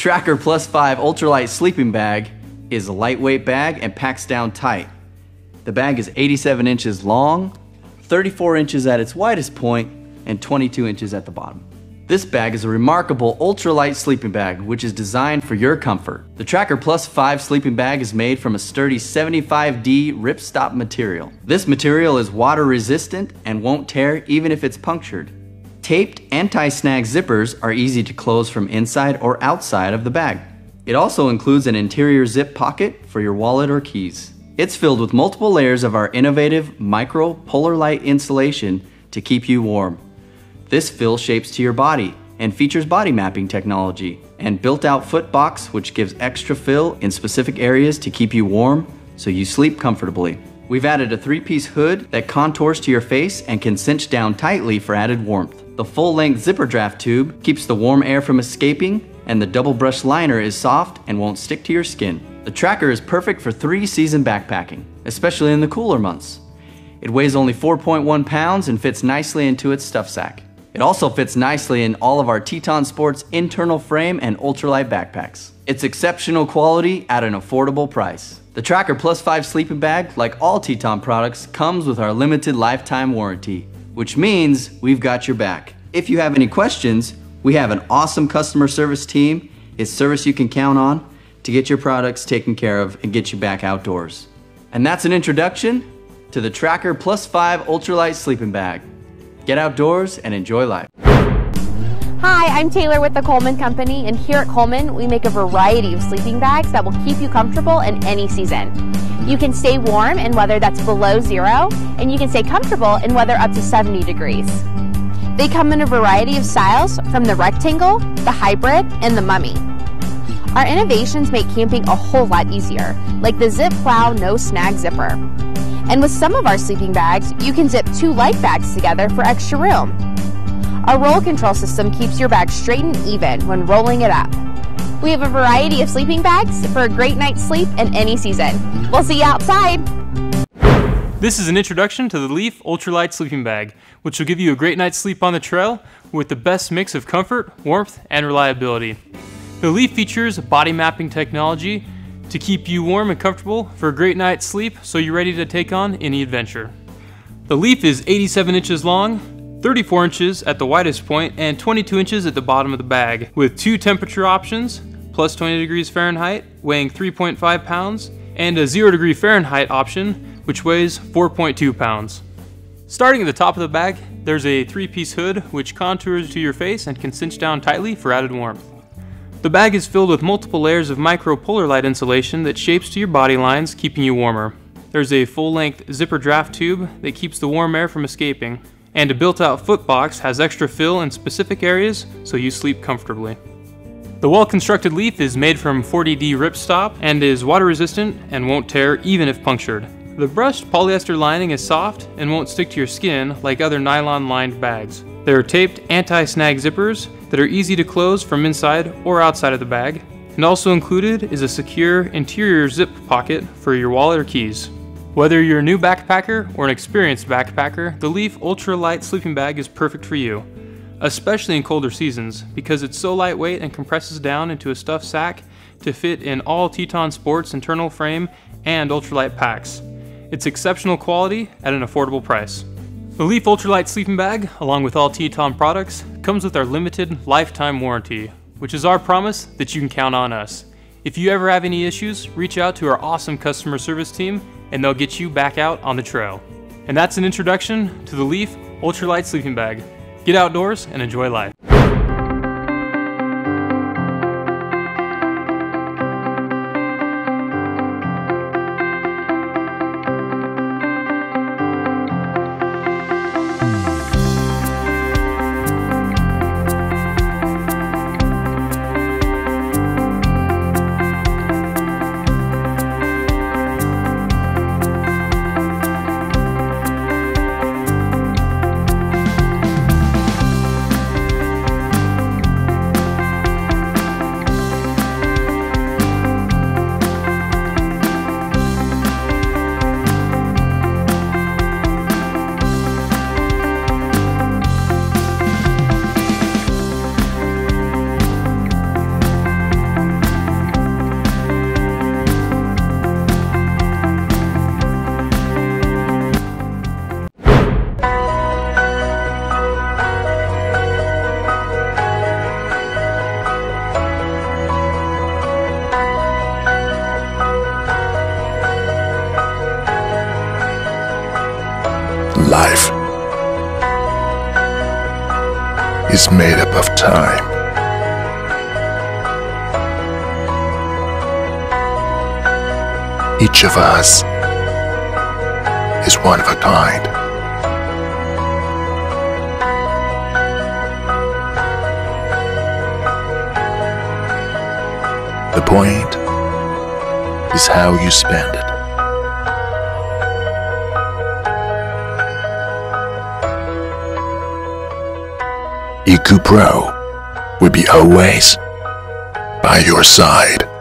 Tracker Plus 5 Ultralight sleeping bag is a lightweight bag and packs down tight. The bag is 87 inches long, 34 inches at its widest point, and 22 inches at the bottom. This bag is a remarkable ultralight sleeping bag which is designed for your comfort. The Tracker Plus 5 sleeping bag is made from a sturdy 75D ripstop material. This material is water resistant and won't tear even if it's punctured. Taped anti-snag zippers are easy to close from inside or outside of the bag. It also includes an interior zip pocket for your wallet or keys. It's filled with multiple layers of our innovative micro polar light insulation to keep you warm. This fill shapes to your body and features body mapping technology and built-out foot box which gives extra fill in specific areas to keep you warm so you sleep comfortably. We've added a 3-piece hood that contours to your face and can cinch down tightly for added warmth. The full-length zipper draft tube keeps the warm air from escaping, and the double brush liner is soft and won't stick to your skin. The Tracker is perfect for 3-season backpacking, especially in the cooler months. It weighs only 4.1 pounds and fits nicely into its stuff sack. It also fits nicely in all of our TETON Sports internal frame and ultralight backpacks. It's exceptional quality at an affordable price. The Tracker Plus 5 sleeping bag, like all TETON products, comes with our limited lifetime warranty, which means we've got your back. If you have any questions, we have an awesome customer service team. It's service you can count on to get your products taken care of and get you back outdoors. And that's an introduction to the Tracker Plus 5 Ultralight sleeping bag. Get outdoors and enjoy life. Hi, I'm Taylor with the Coleman Company, and here at Coleman, we make a variety of sleeping bags that will keep you comfortable in any season. You can stay warm in weather that's below 0, and you can stay comfortable in weather up to 70 degrees. They come in a variety of styles, from the rectangle, the hybrid, and the mummy. Our innovations make camping a whole lot easier, like the Zip Plow No Snag Zipper. And with some of our sleeping bags, you can zip 2 light bags together for extra room. Our roll control system keeps your bag straight and even when rolling it up. We have a variety of sleeping bags for a great night's sleep in any season. We'll see you outside. This is an introduction to the LEEF Ultralight sleeping bag, which will give you a great night's sleep on the trail with the best mix of comfort, warmth, and reliability. The LEEF features body mapping technology to keep you warm and comfortable for a great night's sleep so you're ready to take on any adventure. The LEEF is 87 inches long, 34 inches at the widest point, and 22 inches at the bottom of the bag, with 2 temperature options, plus 20 degrees Fahrenheit, weighing 3.5 pounds, and a 0 degree Fahrenheit option, which weighs 4.2 pounds. Starting at the top of the bag, there's a 3-piece hood which contours to your face and can cinch down tightly for added warmth. The bag is filled with multiple layers of micro polar light insulation that shapes to your body lines, keeping you warmer. There's a full-length zipper draft tube that keeps the warm air from escaping, and a built-out foot box has extra fill in specific areas so you sleep comfortably. The well-constructed LEEF is made from 40D ripstop and is water-resistant and won't tear even if punctured. The brushed polyester lining is soft and won't stick to your skin like other nylon-lined bags. There are taped anti-snag zippers that are easy to close from inside or outside of the bag, and also included is a secure interior zip pocket for your wallet or keys. Whether you're a new backpacker or an experienced backpacker, the LEEF Ultralight sleeping bag is perfect for you, especially in colder seasons because it's so lightweight and compresses down into a stuffed sack to fit in all TETON Sports internal frame and ultralight packs. It's exceptional quality at an affordable price. The LEEF Ultralight sleeping bag, along with all TETON products, comes with our limited lifetime warranty, which is our promise that you can count on us. If you ever have any issues, reach out to our awesome customer service team and they'll get you back out on the trail. And that's an introduction to the LEEF Ultralight sleeping bag. Get outdoors and enjoy life. is made up of time. Each of us is one of a kind. The point is how you spend it. ECOOPRO will be always by your side.